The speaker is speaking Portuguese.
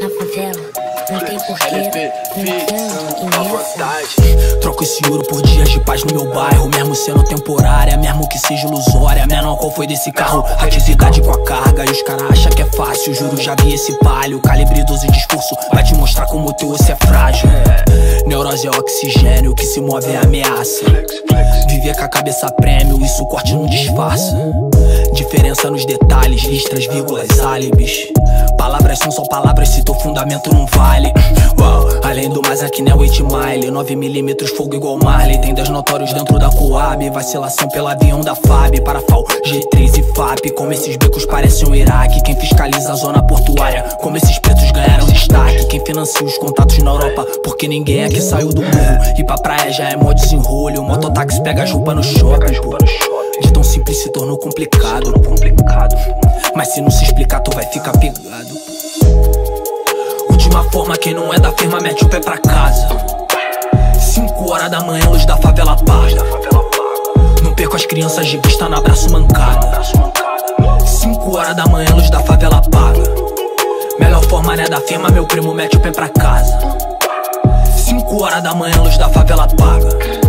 Na favela, não tem porquê, troco esse ouro por dias de paz no meu bairro, mesmo sendo temporária, mesmo que seja ilusória. Menor qual foi desse carro, atividade com a carga. E os caras acham que é fácil, juro, já vi esse palio. Calibre 12 de esforço, vai te mostrar como o teu osso é frágil. Neurose é oxigênio, que se move é ameaça. Viver com a cabeça prêmio, isso corte não disfarça. Diferença nos detalhes, listras, vírgulas, álibis. Palavras são só palavras se teu fundamento não vale. Além do mais aqui não é 8 mile, 9mm fogo igual Marley. Tem 10 notórios dentro da Coab, vacilação pelo avião da FAB. Parafal, G3 e FAP, como esses becos parecem o Iraque. Quem fiscaliza a zona portuária, como esses pretos ganharam destaque. Quem financia os contatos na Europa, porque ninguém aqui saiu do morro. Ir pra praia já é mó desenrolho, mototáxi pega as roupas no shopping, pô. De tão simples se tornou complicado. Mas se não se explicar tu vai ficar pegado. Última forma, quem não é da firma mete o pé pra casa. 5 horas da manhã, luz da favela apaga. Não perco as crianças de vista no abraço mancada. 5 horas da manhã, luz da favela apaga. Melhor forma, né, da firma, meu primo mete o pé pra casa. 5 horas da manhã, luz da favela apaga.